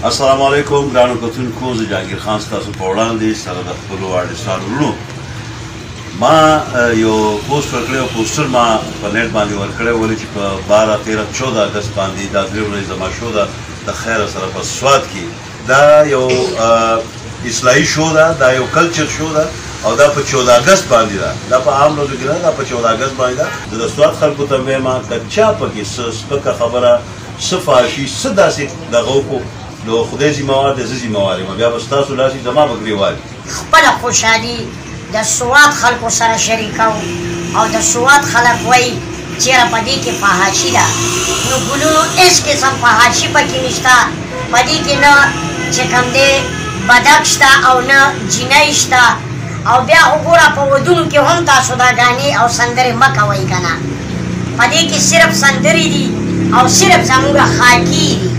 السلام علیکم ګرانو کتونکو، زه جهانګیر خان ستاسو په وړاندې سره د خپلو آرټسټانو وروڼو ما یو پوسټ ورکړی او پوسټر ما په نیټ باندې ورکړی ولې چې په 12 13 14 اګست باندې دا 3 ورځې زما شو ده د خیره سره په سوات کې. دا یو اصلاحي شو ده، دا یو کلچر شو ده او دا په 14 اګست باندې ده. دا په عام ورځو کې نه، دا په 14 اګست باندې ده. زه د سوات خلکو ته وایم که چا پکې څه سپکه خبره څه فحاشي څه داسې دغه وکړو نو خدای ذمهوار دی، زه ذمهوار یم. بیا به ستاسو لاسې زما به ګریوان خپله خوشحالي د سوات خلکو سره شریکوو او د سوات خلک وایي چېرې په دې کې فحاشي ده. نو ګلونو هېڅ قسم فحاشي پکې نشته. په دې کې نه چې کوم دی بدک شته او نه جینۍ شته. او بیا وګوره په ودونو کې هم تاسو دا ګانې او سندرې مه کوئ که نه. په دې کې صرف سندرې دي او صرف زموږ خاکي دي.